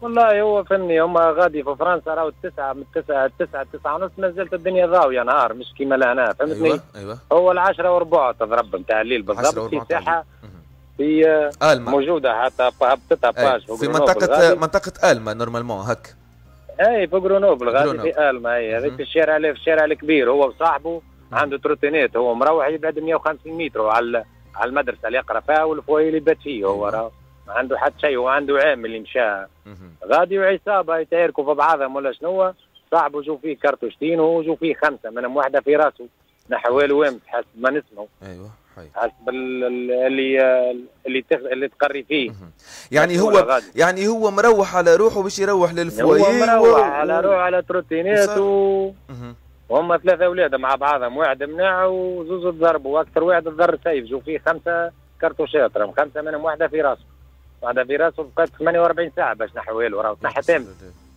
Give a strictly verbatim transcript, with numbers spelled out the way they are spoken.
والله هو فهمني هم غادي في فرنسا راهو التسعة من التسعة التسعة التسعة ونص ما زالت الدنيا ضاوية نهار مش كيما لهنا فهمتني؟ ايوه ايوه هو العشرة وربع تضرب نتاع الليل بالضبط في ساحة في ألما موجودة حتى هبطتها باج في منطقة منطقة ألما نورمالمون هكا. اي في غرونوبل غادي في ألما هي هذيك في الشارع في الشارع الكبير هو وصاحبه عنده تروتينات هو مروح يبعد مية وخمسين متر على على المدرسة اللي يقرا فيها والفوي اللي بات فيه هو راه ما عنده حتى شيء وعنده عام اللي مشى غادي وعصابة يتعاركوا في بعضهم ولا شنو صاحبه جو فيه كرتوشتين وجو فيه خمسة منهم واحدة في راسه نحوال وامس حسب ما نسمعوا. ايوه حسب اللي اللي اللي تقري فيه. يعني هو غادي. يعني هو مروح على روحه باش يروح للفوايي هو مروح و... على روح على تروتينات و... وهم ثلاثة اولاد مع بعضهم واحد منع وزوز تضربوا واكثر واحد تضر سيف جو فيه خمسة كرتوشات راهم خمسة منهم واحدة في راسه واحدة في راسه بقات ثمانية وأربعين ساعة باش نحوها له راهو تنحت امس.